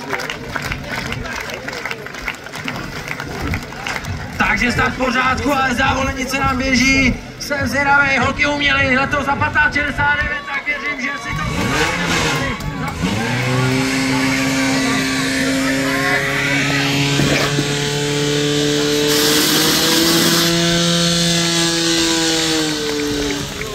Takže stav v pořádku, ale závolenice nám běží. Jsem zvědavý, holky uměly letos za 15,69, tak věřím, že si